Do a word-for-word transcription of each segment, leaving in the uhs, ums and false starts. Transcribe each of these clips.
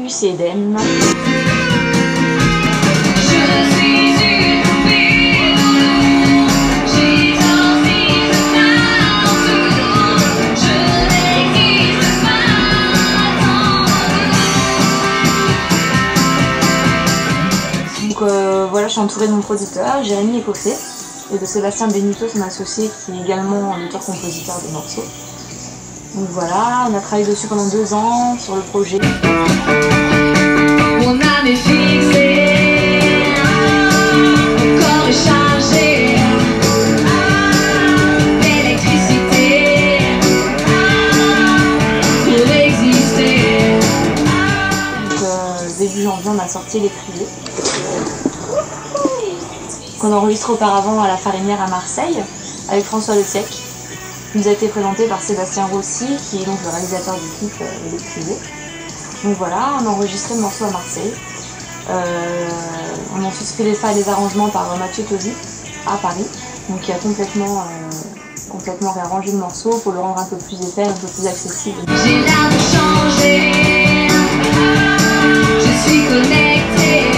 c'est Eden. Donc euh, voilà, je suis entourée de mon producteur, Jérémy Écossé, et de Sébastien Benito, son associé, qui est également l'auteur-compositeur des morceaux. Donc voilà, on a travaillé dessus pendant deux ans sur le projet. Mon âme est fixée, mon corps est chargé d'électricité pour exister. Donc euh, début janvier, on a sorti Les Privés, qu'on enregistre auparavant à la Farinière à Marseille, avec François Le Siec. Il nous a été présenté par Sébastien Rossi, qui est donc le réalisateur du clip euh, Les Privés. Donc voilà, on a enregistré le morceau à Marseille. Euh, on a ensuite fait les, les arrangements par Mathieu Tosi à Paris, donc qui a complètement, euh, complètement réarrangé le morceau pour le rendre un peu plus épais, un peu plus accessible. J'ai l'air de changer, je suis connectée,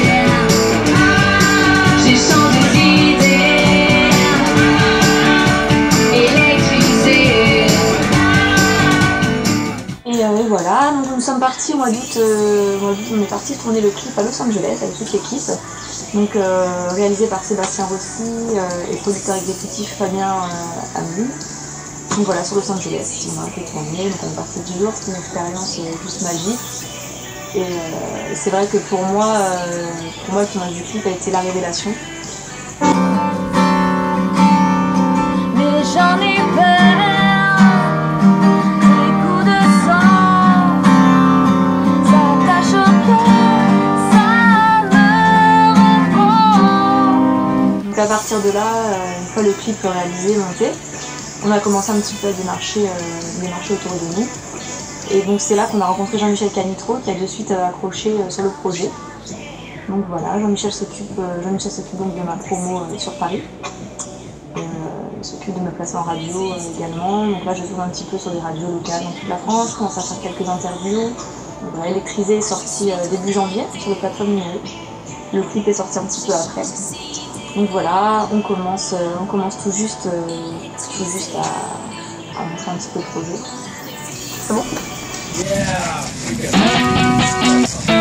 j'ai changé d'idée, électrisée. Et euh, voilà, donc nous sommes partis au mois d'août, euh, on est parti tourner le clip à Los Angeles avec toute l'équipe, donc euh, réalisé par Sébastien Rossi euh, et producteur exécutif Fabien euh, Amoun. Donc voilà, sur Los Angeles, on a un peu tourné, donc on est parti dix jours, c'était une expérience euh, juste magique. Et euh, c'est vrai que pour moi, euh, pour moi le tournage du clip a été la révélation. Mais j'en ai peur. Donc à partir de là, une fois le clip réalisé, monté, on a commencé un petit peu à démarcher, euh, démarcher autour de nous. Et donc c'est là qu'on a rencontré Jean-Michel Canitro qui a de suite accroché euh, sur le projet. Donc voilà, Jean-Michel s'occupe euh, Jean-Michel s'occupe donc de ma promo euh, sur Paris. Et, euh, il s'occupe de me placer en radio euh, également. Donc là je tourne un petit peu sur des radios locales dans toute la France, je commence à faire quelques interviews. Donc voilà, Électrisé est sorti euh, début janvier sur les plateformes numériques. Le clip est sorti un petit peu après. Donc voilà, on commence, euh, on commence tout juste, euh, tout juste à, à montrer un petit peu le projet. C'est bon ? Yeah.